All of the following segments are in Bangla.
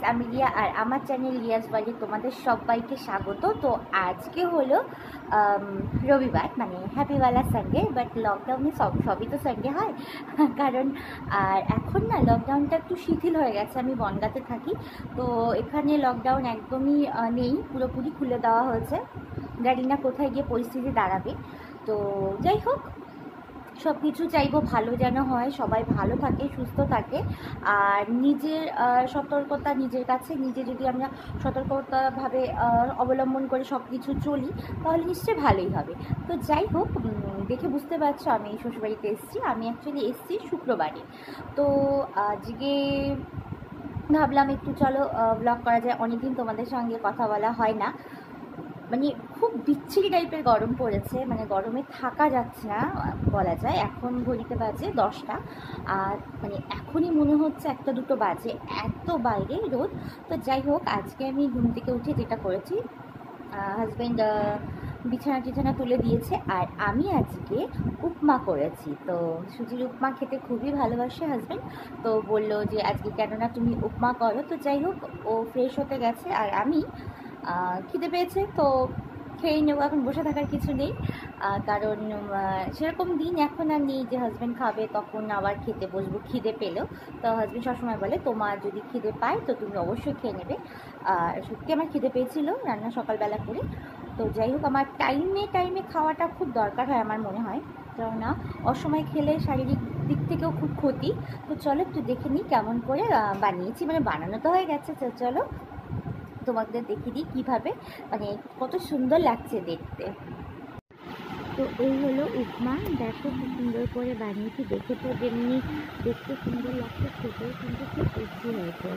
আমি লিয়া, আর আমার চ্যানেল লিয়াস বাড়ি তোমাদের সবাইকে স্বাগত। তো আজকে হলো রবিবার, মানে হ্যাপিওয়ালা সানডে। বাট লকডাউনে সবই তো সানডে হয় কারণ আর এখন না লকডাউনটা একটু শিথিল হয়ে গেছে। আমি বনগাঁতে থাকি, তো এখানে লকডাউন একদমই নেই, পুরোপুরি খুলে দেওয়া হয়েছে। জানি না কোথায় গিয়ে পরিস্থিতি দাঁড়াবে। তো যাই হোক, সব কিছু চাইবো ভালো যেন হয়, সবাই ভালো থাকে, সুস্থ থাকে। আর নিজের সতর্কতা নিজের কাছে, নিজে যদি আমরা সতর্কতাভাবে অবলম্বন করে সব কিছু চলি তাহলে নিশ্চয়ই ভালোই হবে। তো যাই হোক, দেখে বুঝতে পারছো আমি এই শ্বশুরবাড়িতে এসেছি। আমি অ্যাকচুয়ালি এসেছি শুক্রবারে। তো আজকে ভাবলাম একটু চলো ব্লগ করা যায়, অনেকদিন তোমাদের সঙ্গে কথা বলা হয় না। মানে খুব বিচ্ছিরি টাইপের গরম পড়েছে, মানে গরমে থাকা যাচ্ছে না বলা যায়। এখন ঘড়িতে বাজে 10টা, আর মানে এখনই মনে হচ্ছে 1-2 বাজে, এত বাইরে রোদ। তো যাই হোক, আজকে আমি ঘুম থেকে উঠে যেটা করেছি, হাজব্যান্ড বিছানা তুলে দিয়েছে, আর আমি আজকে উপমা করেছি। তো সুজির উপমা খেতে খুবই ভালোবাসে হাজব্যান্ড, তো বললো যে আজকে কেন না তুমি উপমা করো। তো যাই হোক, ও ফ্রেশ হতে গেছে আর আমি খিদে পেয়েছে তো খেয়ে নেবো। এখন বসে থাকার কিছু নেই, কারণ সেরকম দিন এখন আর নেই যে হাজব্যান্ড খাবে তখন আবার খেতে বসবো খিদে পেলেও। তো হাজব্যান্ড সবসময় বলে তোমার যদি খিদে পায় তো তুমি অবশ্যই খেয়ে নেবে। আর সত্যি আমার খিদে পেয়েছিল রান্না সকালবেলা করে। তো যাই হোক, আমার টাইমে খাওয়াটা খুব দরকার হয় আমার মনে হয়, কেননা অসময় খেলে শারীরিক দিক থেকেও খুব ক্ষতি। তো চলো একটু দেখে নিই কেমন করে বানিয়েছি, মানে বানানো তো হয়ে গেছে। চলো তোমাদের দেখিয়ে দিই কীভাবে, মানে কত সুন্দর লাগছে দেখতে। তো এই হলো উপমা, দেখো খুব সুন্দর করে বানিয়েছি। দেখে তো যেমনি দেখতে সুন্দর লাগছে, খেতেও কিন্তু খুব টেস্টি হয়েছে।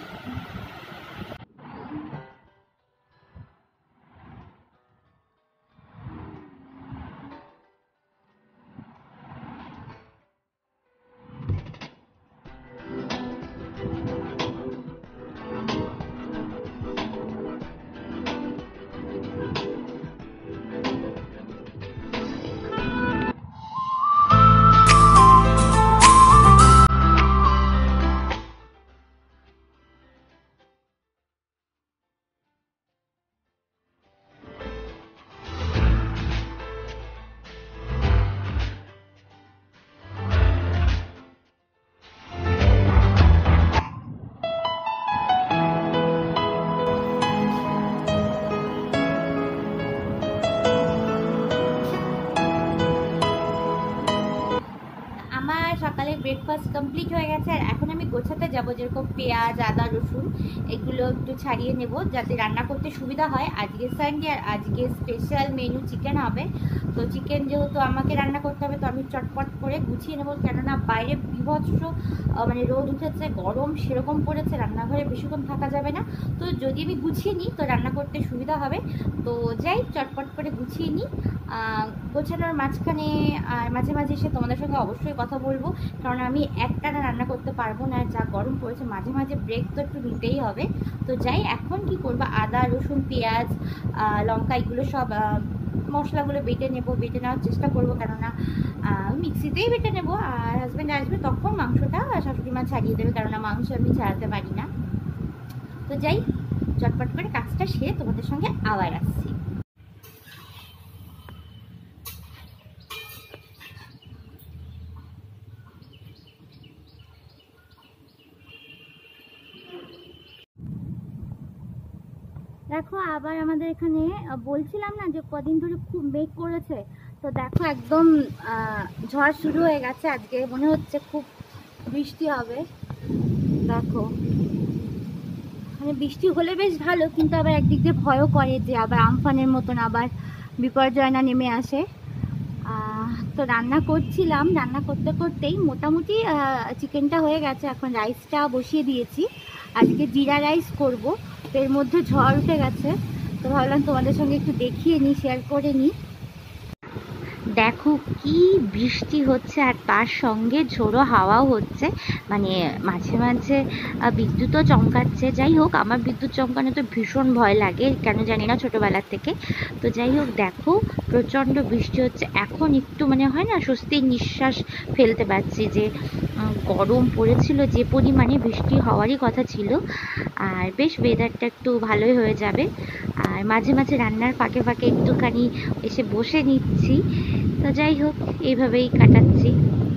আমার সকালের ব্রেকফাস্ট কমপ্লিট হয়ে গেছে, আর এখন আমি গোছাতে যাব। যেরকম পেঁয়াজ, আদা, রসুন এগুলো একটু ছাড়িয়ে নেব যাতে রান্না করতে সুবিধা হয়। আজকে সানডে আর আজকে স্পেশাল মেনু চিকেন হবে। তো চিকেন যেহেতু আমাকে রান্না করতে হবে, তো আমি চটপট করে গুছিয়ে নেব, কেননা বাইরে বিভৎস মানে রোদ উঠেছে, গরম সেরকম পড়েছে, রান্নাঘরে বেশিক্ষণ থাকা যাবে না। তো যদি আমি গুছিয়ে নিই তো রান্না করতে সুবিধা হবে। তো যাই চটপট করে গুছিয়ে নিই। গোছানোর মাঝখানে আর মাঝে মাঝে এসে তোমাদের সঙ্গে অবশ্যই কথা বলবো, কারণ আমি একটানা রান্না করতে পারবো না। যা গরম পড়েছে, মাঝে মাঝে ব্রেক তো একটু নিতেই হবে। তো যাই, এখন কি করবো, আদা, রসুন, পেঁয়াজ, লঙ্কা এগুলো সব মশলাগুলো বেটে নেওয়ার চেষ্টা করবো, কেননা মিক্সিতেই বেটে নেবো। আর হাজব্যান্ড আসবে তখন মাংসটা শাশুড়ি মা ছাড়িয়ে দেবে, কেননা মাংস আমি ছাড়াতে পারি না। তো যাই, চটপট করে কাজটা সেরে তোমাদের সঙ্গে আবার আসছি। দেখো, আবার আমাদের এখানে বলছিলাম না যে কদিন ধরে খুব মেঘ করেছে, তো দেখো একদম ঝড় শুরু হয়ে গেছে। আজকে মনে হচ্ছে খুব বৃষ্টি হবে। দেখো, মানে বৃষ্টি হলে বেশ ভালো, কিন্তু আবার একদিক দিয়ে ভয়ও করে যে আবার আমফানের মতন আবার বিপর্যয় না নেমে আসে। তো রান্না করছিলাম, রান্না করতে করতেই মোটামুটি চিকেনটা হয়ে গেছে। এখন রাইসটা বসিয়ে দিয়েছি, আজকে জিরা রাইস করব। তো এর মধ্যে ঝড় উঠে গেছে, তো ভাবলাম তোমাদের সঙ্গে একটু দেখিয়ে নিই, শেয়ার করে নিই। দেখো কি বৃষ্টি হচ্ছে আর তার সঙ্গে ঝোড়ো হাওয়াও হচ্ছে, মানে মাঝে মাঝে বিদ্যুৎও চমকাচ্ছে। যাই হোক, আমার বিদ্যুৎ চমকানো তো ভীষণ ভয় লাগে, কেন জানি না, ছোটোবেলার থেকে। তো যাই হোক, দেখো প্রচণ্ড বৃষ্টি হচ্ছে। এখন একটু মানে হয় না, স্বস্তির নিঃশ্বাস ফেলতে পারছি, যে গরম পড়েছিল যে পরিমাণে, বৃষ্টি হওয়ারই কথা ছিল। আর বেশ ওয়েদারটা একটু ভালোই হয়ে যাবে। আর মাঝে মাঝে রান্নার ফাঁকে ফাঁকে একটুখানি এসে বসে নিচ্ছি। তো যাই হোক, এইভাবেই কাটাচ্ছি।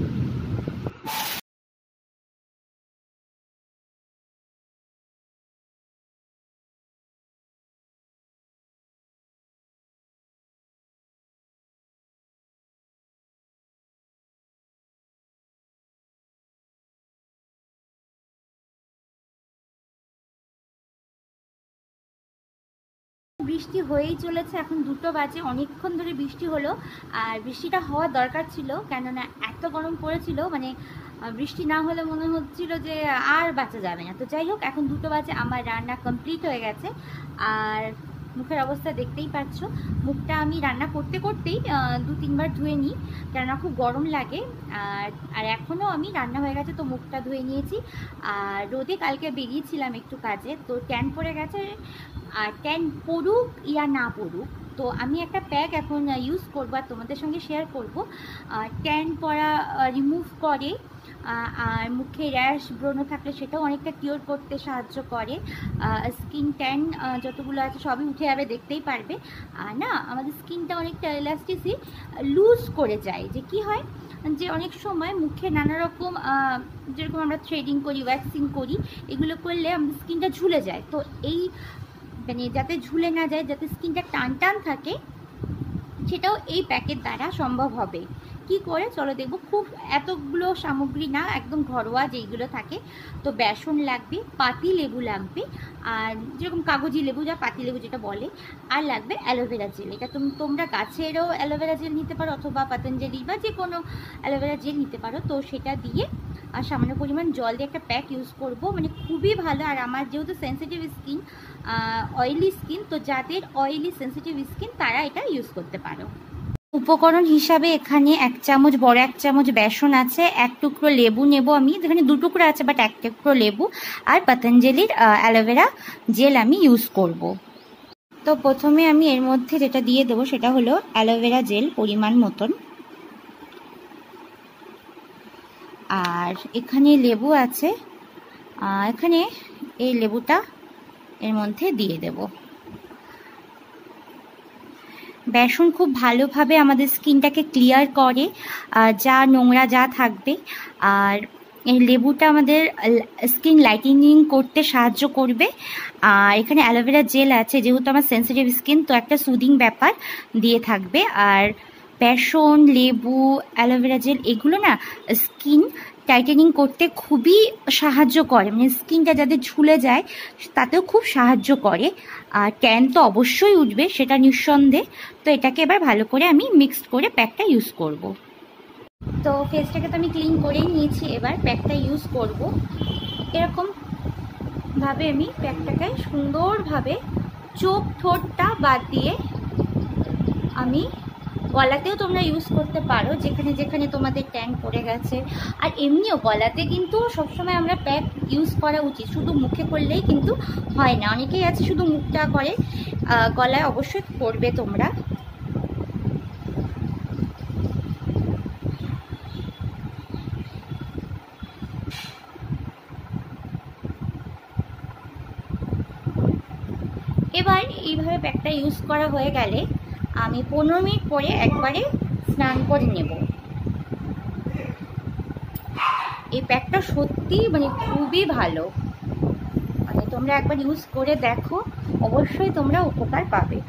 বৃষ্টি হয়েই চলেছে, এখন 2টো বাজে, অনেকক্ষণ ধরে বৃষ্টি হলো। আর বৃষ্টিটা হওয়ার দরকার ছিল, কেননা এত গরম পড়েছিল, মানে বৃষ্টি না হলে মনে হচ্ছিল যে আর বাঁচা যাবে না। তো যাই হোক, এখন 2টো বাজে, আমার রান্না কমপ্লিট হয়ে গেছে। আর মুখের অবস্থা দেখতেই পাচ্ছ। মুখটা আমি রান্না করতে করতেই 2-3বার ধুয়ে নিই, কেননা খুব গরম লাগে। আর এখনও আমি রান্না হয়ে গেছে তো মুখটা ধুয়ে নিয়েছি। আর রোদে কালকে বেরিয়েছিলাম একটু কাজে, তো ট্যান পড়ে গেছে। আর ট্যান পড়ুক ইয়া না পড়ুক, তো আমি একটা প্যাক এখন ইউজ করবো আর তোমাদের সঙ্গে শেয়ার করবো। ট্যান পড়া রিমুভ করে, আর মুখে র্যাশ ব্রণ থাকলে সেটাও অনেকটা কিওর করতে সাহায্য করে। স্কিন ট্যান যতগুলো আছে সবই উঠে যাবে, দেখতেই পারবে। আর না, আমাদের স্কিনটা অনেকটা এলাস্টিসি লুজ করে যায়, যে কি হয় যে অনেক সময় মুখে নানা রকম যেরকম আমরা থ্রেডিং করি, ওয়্যাক্সিং করি, এগুলো করলে আমাদের স্কিনটা ঝুলে যায়। তো এই মানে যাতে ঝুলে না যায়, যাতে স্কিনটা টান টান থাকে, সেটাও এই প্যাকের দ্বারা সম্ভব হবে। কি করে চলো দেখবো। খুব এতগুলো সামগ্রী না, একদম ঘরোয়া যেইগুলো থাকে। তো বেসন লাগবে, পাতি লেবু লাগবে, আর যেরকম কাগজি লেবু, যা পাতি লেবু যেটা বলে, আর লাগবে অ্যালোভেরা জেল। এটা তোমরা গাছেরও অ্যালোভেরা জেল নিতে পারো, অথবা পতঞ্জলি বা যে কোনো অ্যালোভেরা জেল নিতে পারো। তো সেটা দিয়ে আর সামান্য পরিমাণ জল দিয়ে একটা প্যাক ইউজ করব, মানে খুবই ভালো। আর আমার যেহেতু সেন্সিটিভ স্কিন, অয়েলি স্কিন, তো যাদের অয়েলি সেন্সিটিভ স্কিন তারা এটা ইউজ করতে পারো। উপকরণ হিসাবে এখানে 1 চামচ, বড় 1 চামচ বেসন আছে, 1 টুকরো লেবু নেব আমি, যেখানে 2 টুকরো আছে বাট 1 টুকরো লেবু, আর পতঞ্জলির অ্যালোভেরা জেল আমি ইউজ করব। তো প্রথমে আমি এর মধ্যে যেটা দিয়ে দেবো সেটা হলো অ্যালোভেরা জেল পরিমাণ মতন। আর এখানে লেবু আছে, এখানে এই লেবুটা এর মধ্যে দিয়ে দেব। বেসন খুব ভালোভাবে আমাদের স্কিনটাকে ক্লিয়ার করে, যা নোংরা যা থাকবে। আর এই লেবুটা আমাদের স্কিন লাইটেনিং করতে সাহায্য করবে। আর এখানে অ্যালোভেরা জেল আছে, যেহেতু আমার সেন্সিটিভ স্কিন, তো একটা সুদিং ব্যাপার দিয়ে থাকবে। আর বেসন, লেবু, অ্যালোভেরা জেল এগুলো না স্কিন টাইটেনিং করতে খুবই সাহায্য করে, মানে স্কিনটা যাদের ঝুলে যায় তাতেও খুব সাহায্য করে। আর ট্যান তো অবশ্যই উঠবে, সেটা নিঃসন্দেহে। তো এটাকে এবার ভালো করে আমি মিক্সড করে প্যাকটা ইউজ করব। তো ফেসটাকে তো আমি ক্লিন করেই নিয়েছি, এবার প্যাকটা ইউজ করব। এরকম ভাবে আমি প্যাকটাকে সুন্দরভাবে চোখ ঠোঁটটা বাদ দিয়ে, আমি গলাতেও তোমরা ইউজ করতে পারো, যেখানে যেখানে তোমাদের ট্যান পড়ে গেছে। আর এমনিও গলাতে কিন্তু সবসময় আমরা প্যাক ইউজ করা উচিত, শুধু মুখে করলেই কিন্তু হয় না। অনেকেই আছে শুধু মুখটা করে, গলায় অবশ্যই করবে তোমরা। এবার এইভাবে প্যাকটা ইউজ করা হয়ে গেলে আমি 15 মিনিট পরে একবারে স্নান করে নেব। এই প্যাকটা সত্যি মানে খুবই ভালো, মানে তোমরা একবার ইউজ করে দেখো, অবশ্যই তোমরা উপকার পাবে।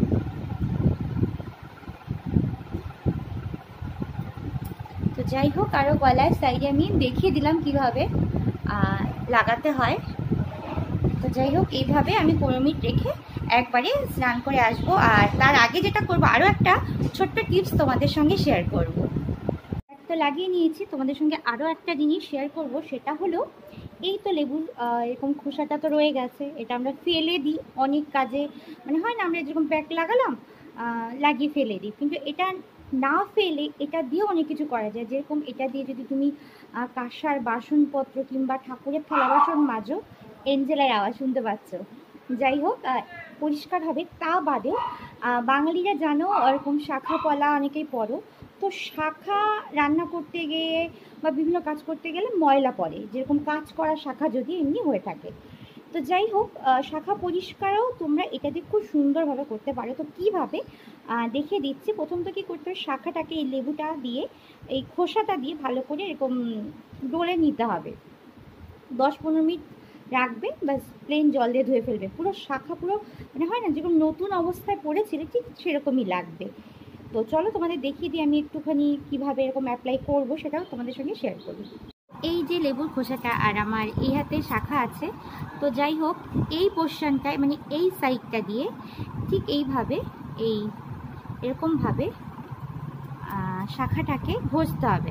তো যাই হোক, আরও গলার সাইডে আমি দেখিয়ে দিলাম কিভাবে লাগাতে হয়। তো যাই হোক, এইভাবে আমি 15 মিনিট রেখে একবারে স্নান করে আসবো। আর তার আগে যেটা করব, আরও একটা ছোট্ট টিপস তোমাদের সঙ্গে শেয়ার করব। তো লাগিয়ে নিয়েছি, তোমাদের সঙ্গে আরও একটা জিনিস শেয়ার করব, সেটা হলো এই তো লেবুর এরকম খোসাটা তো রয়ে গেছে, এটা আমরা ফেলে দিই অনেক কাজে, মানে হয় না আমরা যেরকম প্যাক লাগালাম লাগিয়ে ফেলে দিই, কিন্তু এটা না ফেলে এটা দিয়েও অনেক কিছু করা যায়। যেরকম এটা দিয়ে যদি তুমি কাঁসার বাসনপত্র কিংবা ঠাকুরের থালা বাসন মাজো, এঞ্জেলের আওয়াজ শুনতে পাচ্ছ। যাই হোক, পরিষ্কার হবে। তা বাদেও বাঙালিরা জানো এরকম শাখা পলা অনেকেই পড়ো, তো শাখা রান্না করতে গিয়ে বা বিভিন্ন কাজ করতে গেলে ময়লা পড়ে, যেরকম কাজ করা শাখা যদি এমনি হয়ে থাকে। তো যাই হোক, শাখা পরিষ্কারও তোমরা এটা দিয়ে খুব সুন্দরভাবে করতে পারো। তো কীভাবে দেখিয়ে দিচ্ছি। প্রথম তো কী করতে হবে, শাখাটাকে এই লেবুটা দিয়ে এই খোসাটা দিয়ে ভালো করে এরকম ডলে নিতে হবে। 10-15 মিনিট রাখবে, ব্যাস প্লেন জল দিয়ে ধুয়ে ফেলবে। পুরো শাখা পুরো মানে হয় না যেরকম নতুন অবস্থায় পড়েছিল ঠিক সেরকমই লাগবে। তো চলো তোমাদের দেখিয়ে দিই আমি একটুখানি কীভাবে এরকম অ্যাপ্লাই করবো, সেটাও তোমাদের সঙ্গে শেয়ার করি। এই যে লেবুর খোসাটা আর আমার এই হাতে শাখা আছে। তো যাই হোক, এই পোর্শনটায় মানে এই সাইডটা দিয়ে ঠিক এইভাবে এরকমভাবে শাখাটাকে ঘষতে হবে।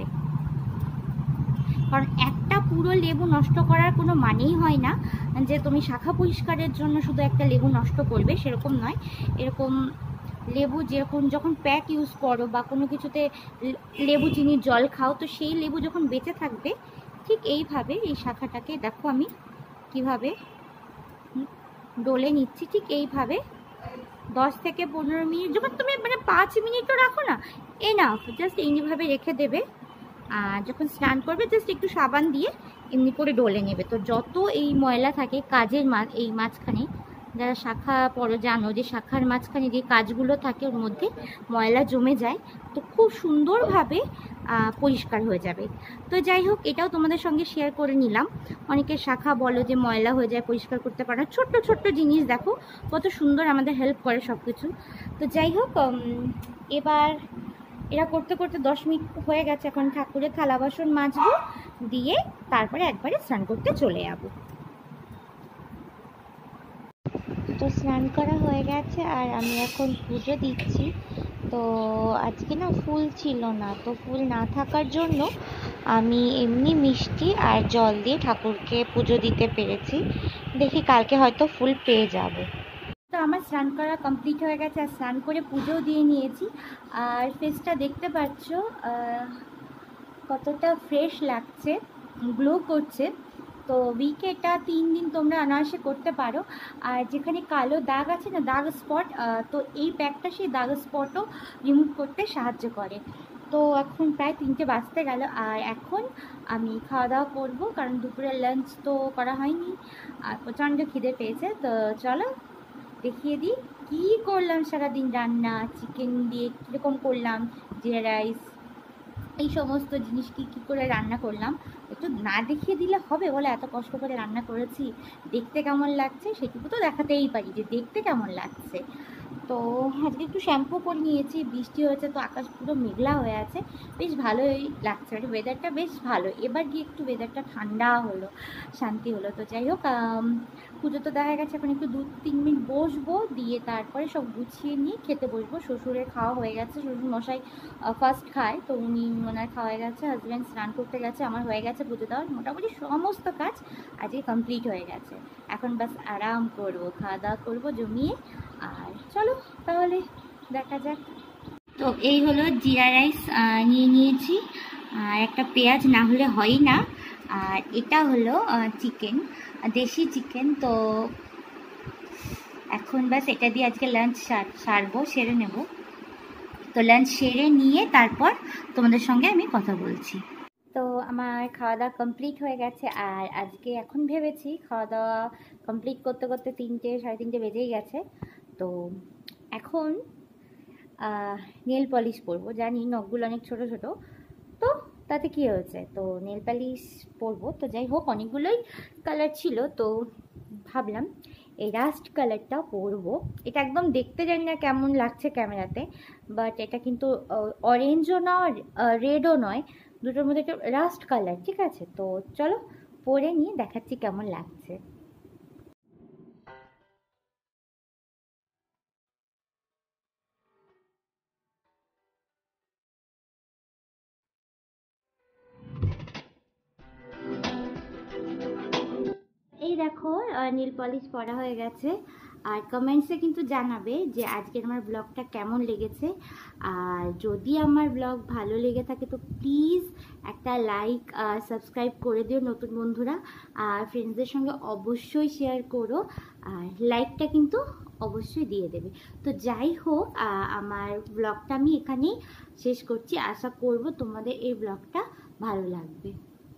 কারণ একটা পুরো লেবু নষ্ট করার কোনো মানেই হয় না যে তুমি শাখা পরিষ্কারের জন্য শুধু একটা লেবু নষ্ট করবে, সেরকম নয়। এরকম লেবু যেরকম যখন প্যাক ইউজ করো বা কোনো কিছুতে লেবু চিনির জল খাও, তো সেই লেবু যখন বেঁচে থাকবে ঠিক এইভাবে এই শাখাটাকে দেখো আমি কিভাবে ডলে নিচ্ছি। ঠিক এইভাবে 10 থেকে 15 মিনিট, যখন তুমি মানে 5 মিনিটও রাখো না, এনাফ। জাস্ট এইভাবে রেখে দেবে। আর যখন স্নান করবে জাস্ট একটু সাবান দিয়ে এমনি করে ডলে নেবে। তো যত এই ময়লা থাকে কাজের এই মাঝখানে, যারা শাখা পড়ো জানো যে শাখার মাঝখানে যে কাজগুলো থাকে ওর মধ্যে ময়লা জমে যায়, তো খুব সুন্দরভাবে পরিষ্কার হয়ে যাবে। তো যাই হোক, এটাও তোমাদের সঙ্গে শেয়ার করে নিলাম। অনেকে শাখা বলো যে ময়লা হয়ে যায়, পরিষ্কার করতে পারো না। ছোট্ট ছোট্ট জিনিস দেখো কত সুন্দর আমাদের হেল্প করে সব কিছু। তো যাই হোক, এবার এরা করতে করতে 10 মিনিট হয়ে গেছে। এখন ঠাকুরের থালা বাসন মাজবো, দিয়ে তারপরে একবারে স্নান করতে চলে যাবো। তো স্নান করা হয়ে গেছে আর আমি এখন পুজো দিচ্ছি। তো আজকে না ফুল ছিল না, তো ফুল না থাকার জন্য আমি এমনি মিষ্টি আর জল দিয়ে ঠাকুরকে পুজো দিতে পেরেছি। দেখি কালকে হয়তো ফুল পেয়ে যাব। তো আমার স্নান করা কমপ্লিট হয়ে গেছে আর স্নান করে পুজোও দিয়ে নিয়েছি। আর ফেসটা দেখতে পাচ্ছ কতটা ফ্রেশ লাগছে, গ্লো করছে। তো উইকে এটা 3 দিন তোমরা অনায়াসে করতে পারো। আর যেখানে কালো দাগ আছে না, দাগ স্পট, তো এই প্যাকটা সেই দাগ স্পটও রিমুভ করতে সাহায্য করে। তো এখন প্রায় 3টে বাজতে গেল আর এখন আমি খাওয়া দাওয়া করবো, কারণ দুপুরের লাঞ্চ তো করা হয়নি আর প্রচণ্ড খিদে পেয়েছে। তো চলো দেখিয়ে দিই কী করলাম সারাদিন রান্না। চিকেন দিয়ে কীরকম করলাম, জিরা রাইস, এই সমস্ত জিনিস কী করে রান্না করলাম। একটু না দেখিয়ে দিলে হবে বলে, এত কষ্ট করে রান্না করেছি, দেখতে কেমন লাগছে সেটুকু তো দেখাতেই পারি যে দেখতে কেমন লাগছে। তো আজকে একটু শ্যাম্পু করে নিয়েছি, বৃষ্টি হয়েছে তো আকাশ পুরো মেঘলা হয়ে আছে, বেশ ভালোই লাগছে। ওয়েদারটা বেশ ভালো। এবার গিয়ে একটু ওয়েদারটা ঠান্ডা হলো, শান্তি হলো। তো যাই হোক, পুজো তো দেখা গেছে, এখন একটু 2-3 মিনিট বসবো, দিয়ে তারপরে সব গুছিয়ে নিয়ে খেতে বসবো। শ্বশুরের খাওয়া হয়ে গেছে, শ্বশুর মশাই ফার্স্ট খায়, তো ওনার খাওয়া হয়ে গেছে। হাজব্যান্ড স্নান করতে গেছে, আমার হয়ে গেছে পুজো দেওয়ার মোটামুটি সমস্ত কাজ আজকে কমপ্লিট হয়ে গেছে। এখন বাস আরাম করবো, খাওয়া দাওয়া করবো জমিয়ে। আর চলো তাহলে দেখা যাক। তো এই হলো জিরা রাইস নিয়ে নিয়েছি, আর একটা পেঁয়াজ না হলে হয়ই না। আর এটা হলো চিকেন, দেশি চিকেন। তো এখন ব্যাস এটা দিয়ে আজকে লাঞ্চ সেরে নেব। তো লাঞ্চ সেরে নিয়ে তারপর তোমাদের সঙ্গে আমি কথা বলছি। তো আমার খাওয়া দাওয়া কমপ্লিট হয়ে গেছে আর আজকে এখন ভেবেছি খাওয়া দাওয়া কমপ্লিট করতে করতে 3-3:30 বেজেই গেছে। তো এখন নেল পলিশ পরবো। জানি নখগুলো অনেক ছোট ছোট, তো তাতে কি হয়েছে, তো নেল পলিশ পরবো। তো যাই হোক, অনেকগুলোই কালার ছিল, তো ভাবলাম এই রাস্ট কালারটা পরবো। এটা একদম দেখতে জানি না কেমন লাগছে ক্যামেরাতে, বাট এটা কিন্তু অরেঞ্জও নয় রেডও নয়, দুটোর মধ্যে একটা রাস্ট কালার, ঠিক আছে। তো চলো পরে নিয়ে দেখাচ্ছি কেমন লাগছে। এই দেখো নীল পলিশ পরা হয়ে গেছে আর কমেন্টসে কিন্তু জানাবে যে আজকের আমার ব্লগটা কেমন লেগেছে। আর যদি আমার ব্লগ ভালো লেগে থাকে তো প্লিজ একটা লাইক সাবস্ক্রাইব করে দিও নতুন বন্ধুরা, আর ফ্রেন্ডসদের সঙ্গে অবশ্যই শেয়ার করো, আর লাইকটা কিন্তু অবশ্যই দিয়ে দেবে। তো যাই হোক, আমার ব্লগটা আমি এখানেই শেষ করছি। আশা করব তোমাদের এই ব্লগটা ভালো লাগবে।